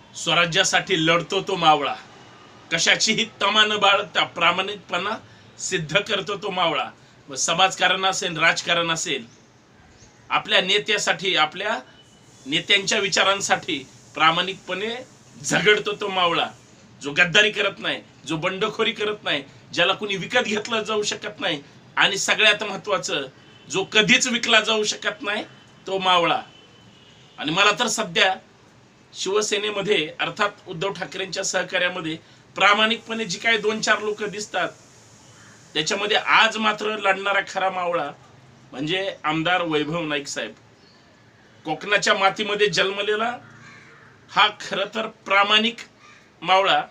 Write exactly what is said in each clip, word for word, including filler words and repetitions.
स्वराज्यासाठी लढतो तो मावळा, कशाचीही तमा न बाळगता प्रामाणिकपणा सिद्ध करतो तो मावळा. व समाजकारण असेल, राजकारण असेल, आपल्या नेत्यासाठी, आपल्या नेत्यांच्या विचारांसाठी प्रामाणिकपणे झगडतो तो मावळा. जो गद्दारी करत नाही, जो बंडखोरी करत नाही, ज्याला कोणी विकत घेतलं जाऊ शकत नाही, आणि सगळ्यात महत्वाचं जो कधीच विकला जाऊ शकत नाही तो मावळा. आणि मला तर सध्या शिवसेनेमध्ये अर्थात उद्धव ठाकरेंच्या सहकार्यामध्ये प्रामाणिकपणे जी काही दोन चार लोक दिसतात त्याच्यामध्ये आज मात्र लढणारा खरा मावळा म्हणजे आमदार वैभव नाईक साहेब. कोकणाच्या मातीमध्ये जन्मलेला हा खरं तर प्रामाणिक मावळा.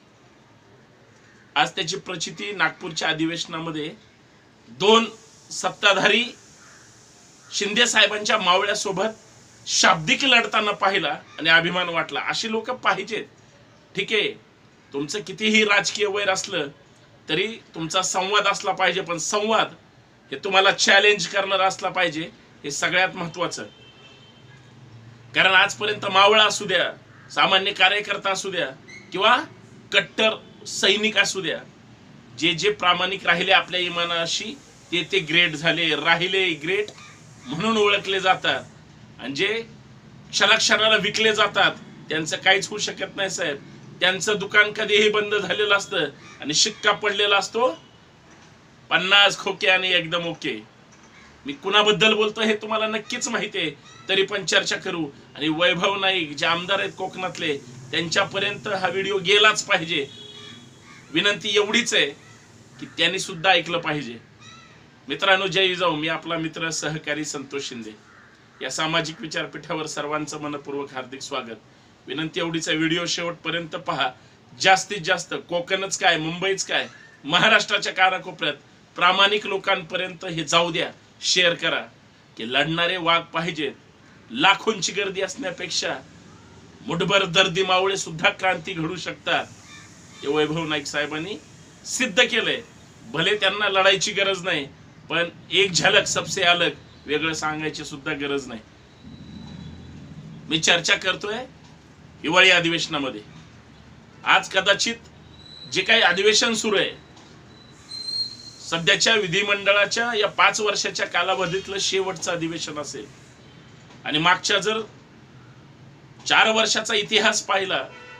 आज त्याची प्रचिती नागपूरच्या अधिवेशनामध्ये दोन सत्ताधारी शिंदे साहेबांच्या मावळ्यासोबत शाब्दिक लढताना पाहिला आणि अभिमान वाटला. अशी लोक पाहिजेत. ठीक आहे, तुमचं कितीही राजकीय वैर असलं तरी तुमचा संवाद असला पाहिजे, पण संवाद हे तुम्हाला चॅलेंज करणारा असला पाहिजे, हे सगळ्यात महत्वाचं. कारण आजपर्यंत मावळा असू द्या, सामान्य कार्यकर्ता असू द्या किंवा कट्टर सैनिक असू द्या, जे जे प्रामाणिक राहिले आपल्या इमानाशी ते ते ग्रेट झाले, राहिले ग्रेट म्हणून ओळखले जातात. आणि जे क्षणाक्षणाला विकले जातात त्यांचं काहीच होऊ शकत नाही साहेब. त्यांचं दुकान कधीही बंद झालेलं असतं आणि शिक्का पडलेला असतो पन्नास खोके आणि एकदम ओके. मी कुणाबद्दल बोलतो हे तुम्हाला नक्कीच माहिती आहे, तरी पण चर्चा करू. आणि वैभव नाईक जे आमदार आहेत कोकणातले, त्यांच्यापर्यंत हा व्हिडिओ गेलाच पाहिजे. विनंती एवढीच आहे की त्यांनी सुद्धा ऐकलं पाहिजे. मित्रांनो, जय जिजाऊ. मी आपला मित्र सहकारी संतोष शिंदे. या सामाजिक विचारपीठावर सर्वांचं मनपूर्वक हार्दिक स्वागत. विनंती एवढीच आहे, व्हिडिओ शेवटपर्यंत पहा. जास्तीत जास्त कोकणच काय, मुंबईच काय, महाराष्ट्राच्या कानाकोपऱ्यात प्रामाणिक लोकांपर्यंत हे जाऊ द्या. शेअर करा की लढणारे वाघ पाहिजेत. लाखोंची गर्दी असण्यापेक्षा मुठभर दर्दी मावळे सुद्धा क्रांती घडू शकतात. हे वैभव नाईक साहेबांनी सिद्ध केलंय. भले त्यांना लढायची गरज नाही, पण एक झलक सबसे अलग वेगळं सांगायची सुद्धा गरज नाही. मी चर्चा करतोय हिवाळी अधिवेशनामध्ये. आज कदाचित जे काही अधिवेशन सुरू आहे, सध्याच्या विधिमंडळाच्या या पाच वर्षाच्या कालावधीतलं शेवटचं अधिवेशन असेल. आणि मागच्या जर चार वर्षाचा इतिहास पाहिला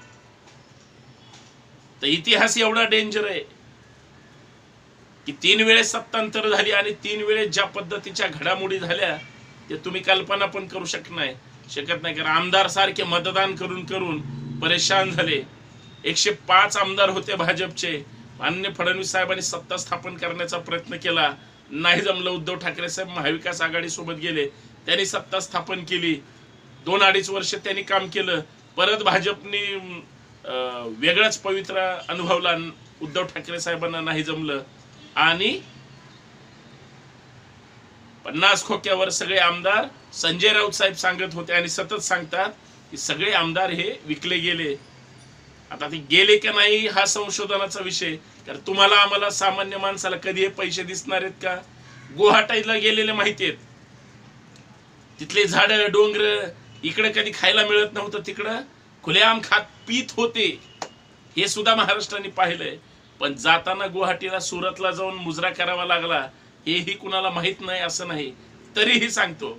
तर इतिहास एवढा डेंजर आहे की तीन वेळेस सत्तांतर झाली आणि तीन वेळेस ज्या पद्धतीच्या घडामोडी झाल्या ते तुम्ही कल्पना पण करू शकत नाही शकत नाही कारण आमदार सारखे मतदान करून करून परेशान झाले. एकशे पाच आमदार होते भाजपचे. माननीय फडणवीस साहेबांनी सत्ता स्थापन करण्याचा प्रयत्न केला, नाही जमलं. उद्धव ठाकरे साहेब महाविकास आघाडी सोबत गेले, त्यांनी सत्ता स्थापन केली. दोन अडीच वर्ष त्यांनी काम केलं. परत भाजपने वेगळाच पवित्र अनुभवला. उद्धव ठाकरे साहेबांना नाही जमलं आणि पन्नास खोक्यावर सगळे आमदार संजय राऊत साहेब सांगत होते आणि सतत सांगतात की सगळे आमदार हे विकले गेले. आता ते गेले का नाही हा संशोधनाचा विषय. कारण तुम्हाला आम्हाला सामान्य माणसाला कधी हे पैसे दिसणार आहेत का? गुवाहाटीला गेलेले माहिती आहेत. तिथले झाडं डोंगर इकडे कधी खायला मिळत नव्हतं, तिकडं खुलेआम खात पीत होते. हे सुद्धा महाराष्ट्राने पाहिलंय. पण जाताना गुवाहाटीला सुरतला जाऊन मुजरा करावा लागला हेही कुणाला माहित नाही असं नाही. तरीही सांगतो,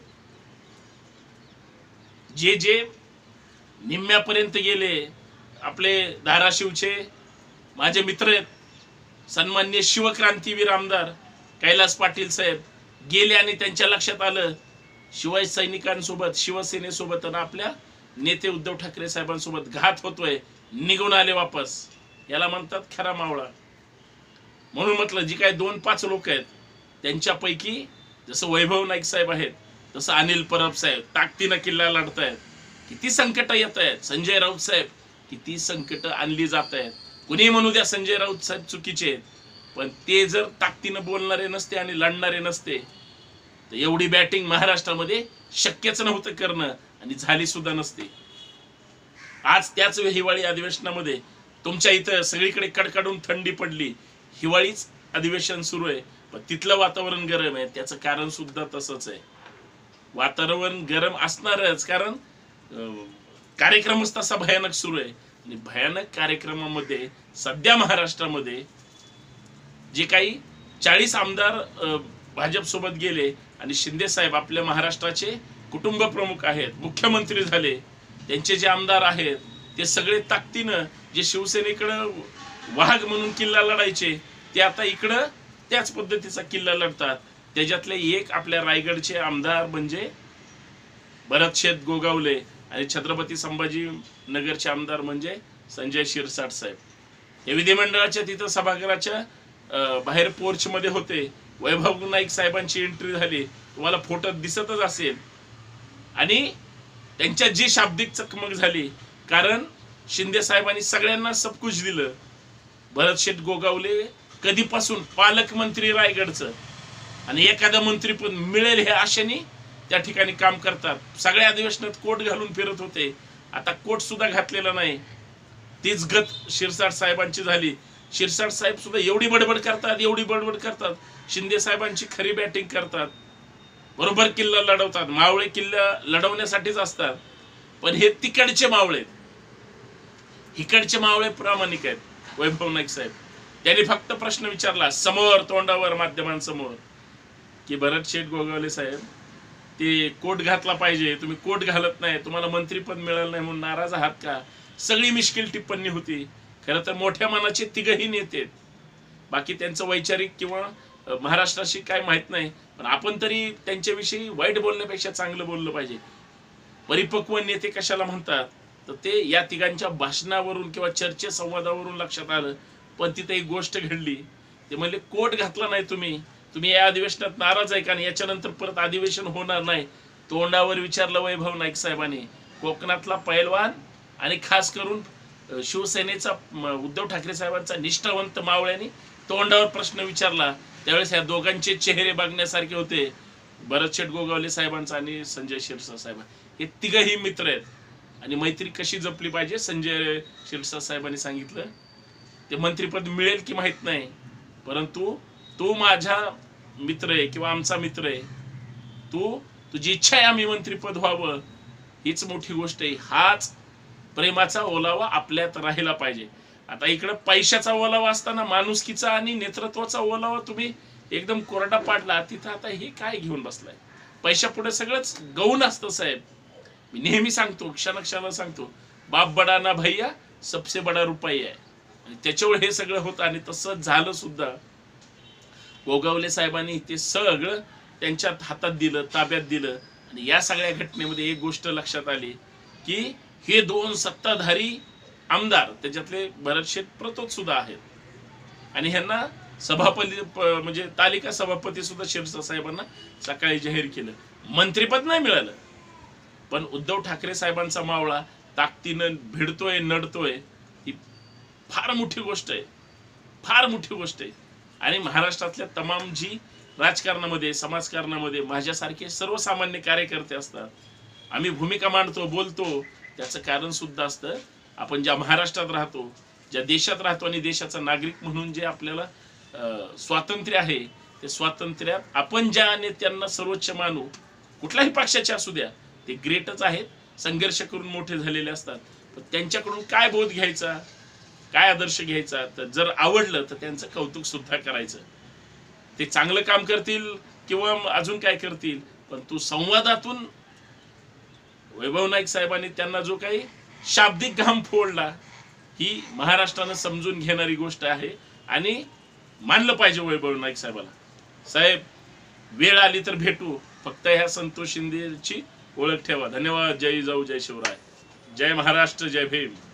जे जे निम्म्यापर्यंत गेले, आपले धाराशिवचे माझे मित्र आहेत, सन्माननीय शिवक्रांतीवीर आमदार कैलास पाटील साहेब गेले आणि त्यांच्या लक्षात आलं शिवाय सैनिकांसोबत, शिवसेनेसोबत आणि आपल्या नेते उद्धव ठाकरे साहेबांसोबत घात होतोय, निघून आले वापस. याला म्हणतात खरा मावळा. म्हणून म्हटलं जी काही दोन पाच लोक आहेत त्यांच्यापैकी जसं वैभव नाईक साहेब आहेत तसं अनिल परब साहेब ताकदीनं किल्ला लढतायत. किती संकट येत आहेत. संजय राऊत साहेब किती संकट आणली जात आहेत. कुणी म्हणू द्या संजय राऊत साहेब चुकीचे आहेत, पण ते जर ताकदीनं बोलणारे नसते आणि लढणारे नसते तर एवढी बॅटिंग महाराष्ट्रामध्ये शक्यच नव्हतं करणं आणि झाली सुद्धा नसते. आज त्याच हिवाळी अधिवेशनामध्ये तुमच्या इथं सगळीकडे कडकडून थंडी पडली. हिवाळीच अधिवेशन सुरू आहे, पण तिथलं वातावरण गरम आहे. त्याचं कारण सुद्धा तसंच आहे. वातावरण गरम असणारच, कारण कार्यक्रमच तसा भयानक सुरू आहे. आणि भयानक कार्यक्रमामध्ये सध्या महाराष्ट्रामध्ये जे काही चाळीस आमदार भाजप सोबत गेले आणि शिंदे साहेब आपल्या महाराष्ट्राचे कुटुंब प्रमुख आहेत, मुख्यमंत्री झाले, त्यांचे जे आमदार आहेत ते सगळे ताकदीनं जे शिवसेनेकडं वाघ म्हणून किल्ला लढायचे ते आता इकडं त्याच पद्धतीचा किल्ला लढतात. त्याच्यातले एक आपल्या रायगडचे आमदार म्हणजे भरत शेठ गोगावले आणि छत्रपती संभाजी नगरचे आमदार म्हणजे संजय शिरसाट साहेब. हे विधिमंडळाच्या तिथं सभागृहाच्या बाहेर पोर्च मध्ये होते. वैभव नाईक साहेबांची एंट्री झाली, तुम्हाला फोटो दिसतच असेल. आणि त्यांच्यात जी शाब्दिक चकमक झाली, कारण शिंदे साहेबांनी सगळ्यांना सबकुछ दिलं. भरत शेठ गोगावले कधीपासून पालकमंत्री रायगडचं आणि एखादा मंत्री पण मिळेल हे आशेने त्या ठिकाणी काम करतात. सगळ्या अधिवेशनात कोट घालून फिरत होते, आता कोट सुद्धा घातलेला नाही. तीच गत शिरसाट साहेबांची झाली. शिरसाट साहेब सुद्धा एवढी बडबड करतात, एवढी बडबड करतात, शिंदे साहेबांची खरी बॅटिंग करतात, बरोबर किल्ला लढवतात. मावळे किल्ला लढवण्यासाठीच असतात, पण हे तिकडचे मावळे, इकडचे मावळे प्रामाणिक आहेत. वैभव नाईक साहेब त्यांनी फक्त प्रश्न विचारला समोर तोंडावर माध्यमांसमोर की भरत शेठ गोगावले साहेब ते कोट घातला पाहिजे, तुम्ही कोट घालत नाही, तुम्हाला मंत्रीपद मिळालं नाही म्हणून नाराज आहात का? सगळी मिश्किल टिप्पणी होती. खरं तर मोठ्या मनाचे तिघही नेते, बाकी त्यांचं वैचारिक किंवा महाराष्ट्राशी काय माहित नाही, पण आपण तरी त्यांच्याविषयी वाईट बोलण्यापेक्षा चांगलं बोललं पाहिजे. परिपक्व नेते कशाला म्हणतात तर ते या तिघांच्या भाषणावरून किंवा चर्चे संवादावरून लक्षात आलं. पण तिथे एक गोष्ट घडली, ते म्हणले कोट घातला नाही तुम्ही, तुम्ही या अधिवेशनात नाराज आहे का? आणि याच्यानंतर परत अधिवेशन होणार नाही. तोंडावर विचारलं वैभव नाईक साहेबांनी. कोकणातला पैलवान आणि खास करून शिवसेनेचा उद्धव ठाकरे साहेबांचा निष्ठावंत मावळ्यांनी तोंडावर प्रश्न विचारला. त्यावेळेस या दोघांचे चेहरे बघण्यासारखे होते, भरत शेठ गोगावले साहेबांचा आणि संजय शिरसाट साहेब. हे तिघही मित्र आहेत आणि मैत्री कशी जपली पाहिजे संजय शिरसाट साहेबांनी सांगितलं. ते मंत्रीपद मिळेल की माहित नाही, परंतु तू माझा मित्र आहे किंवा आमचा मित्र आहे, तू तुझी इच्छा आहे आम्ही मंत्रीपद व्हावं, हीच मोठी गोष्ट आहे. हाच प्रेमाचा ओलावा आपल्यात राहिला पाहिजे. आता इकडं पैशाचा ओलावा असताना माणुसकीचा आणि नेतृत्वाचा ओलावा तुम्ही एकदम कोरडा पाडला, तिथं आता हे काय घेऊन बसलाय? पैशा पुढे सगळंच गौण असतं साहेब. मी नेहमी सांगतो, क्षणक्षणाला सांगतो, बाप बडा ना भैया सबसे बडा रुपया आहे. आणि त्याच्यावर हे सगळं होतं आणि तसं झालं सुद्धा. गोगावले साहेबांनी ते सगळं त्यांच्या हातात दिलं, ताब्यात दिलं. आणि या सगळ्या घटनेमध्ये एक गोष्ट लक्षात आली की हे दोन सत्ताधारी आमदार, त्याच्यातले भरत शेठ प्रतोद सुद्धा आहेत आणि ह्यांना सभापती म्हणजे तालिका सभापती सुद्धा शिरसाट साहेबांना सकाळी जाहीर केलं. मंत्रीपद नाही मिळालं, पण उद्धव ठाकरे साहेबांचा मावळा ताकदीनं भिडतोय, नडतोय, ही फार मोठी गोष्ट आहे, फार मोठी गोष्ट आहे. आणि महाराष्ट्रातल्या तमाम जी राजकारणामध्ये, समाजकारणामध्ये माझ्यासारखे सर्वसामान्य कार्यकर्ते असतात, आम्ही भूमिका मांडतो, बोलतो, त्याचं कारण सुद्धा असतं आपण ज्या महाराष्ट्रात राहतो, ज्या देशात राहतो आणि देशाचा नागरिक म्हणून जे आपल्याला स्वातंत्र्य आहे, ते स्वातंत्र्यात आपण ज्या नेत्यांना सर्वोच्च मानू, कुठल्याही पक्षाचे असू द्या, ते ग्रेटच आहेत, संघर्ष करून मोठे झालेले असतात. पण त्यांच्याकडून काय बोध घ्यायचा, काय आदर्श घ्यायचा, तर जर आवडलं तर त्यांचं कौतुक सुद्धा करायचं. ते चांगलं काम करतील किंवा अजून काय करतील, पण तू संवादातून वैभव नाईक साहेबांनी त्यांना जो काही शाब्दिक घाम फोडला, ही महाराष्ट्रानं समजून घेणारी गोष्ट आहे आणि मानलं पाहिजे वैभव नाईक साहेबाला. साहेब, वेळ आली तर भेटू, फक्त ह्या संतोष शिंदेची ओळख ठेवा. धन्यवाद. जय जाऊ, जय शिवराय, जय महाराष्ट्र, जय भीम.